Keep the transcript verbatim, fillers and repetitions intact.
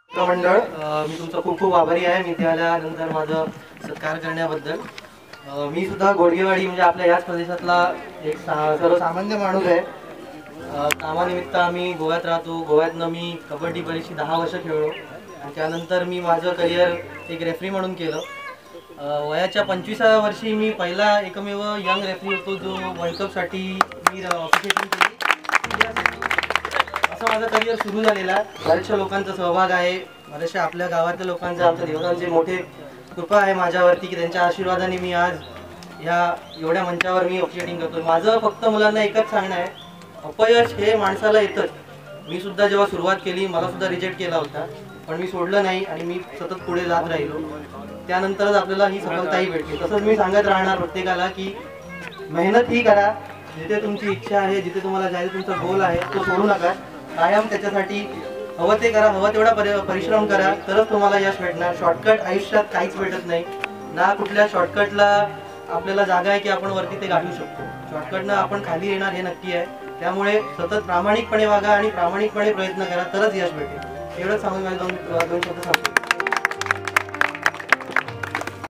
मंडळ मी तुमचा खूप खूप आभारी आहे. मी त्यानंतर माझं सत्कार करण्याबद्दल. मी सुद्धा गोडगेवाडी म्हणजे आपल्या याच प्रदेशातला एक सर्वसामान्य माणूस आहे. कामानिमित्त आम्ही गोव्यात राहतो. गोव्यातनं मी कबड्डी बरीचशी दहा वर्ष खेळलो आणि त्यानंतर मी माझं करिअर एक रेफरी म्हणून केलं. वयाच्या पंचवीसाव्या वर्षी मी पहिला एकमेव यंग रेफरी होतो जो वर्ल्ड कपसाठी मी ऑफिशिएटिंग केली. असं माझं करिअर सुरू झालेला आहे. बऱ्याचशा लोकांचा सहभाग आहे. बऱ्याचशा आपल्या गावातल्या लोकांचे आमच्या देवतांचे मोठे कृपा आहे माझ्यावरती की त्यांच्या आशीर्वादाने मी आज ह्या एवढ्या मंचावर मी ऑफिशिएटिंग करतो. माझं फक्त मुलांना एकच सांगणं आहे, अपयश हे माणसाला येतंच. मी सुद्धा जेव्हा सुरुवात केली मला सुद्धा रिजेक्ट केला होता, पण मी सोडलं नाही आणि मी सतत पुढे जात राहिलो. त्यानंतरच आपल्याला ही सफलताही भेटली. तसंच मी सांगत राहणार प्रत्येकाला की मेहनत ही करा. जिथे तुमची इच्छा आहे, जिथे तुम्हाला जायचं तुमचा गोल आहे तो सोडू नका. कायम त्याच्यासाठी हवं ते करा, हवं तेवढा परि परिश्रम करा, तरच तुम्हाला यश भेटणार. शॉर्टकट आयुष्यात काहीच भेटत नाही ना. कुठल्या शॉर्टकटला आपल्याला जागा आहे की आपण वरती ते गाठू शकतो. शॉर्टकटनं आपण खाली येणार हे नक्की आहे. त्यामुळे सतत प्रामाणिकपणे वागा आणि प्रामाणिकपणे प्रयत्न करा, तरच यश भेटेल. एवढंच सांगून माझे दोन दोन शब्द सांगतो.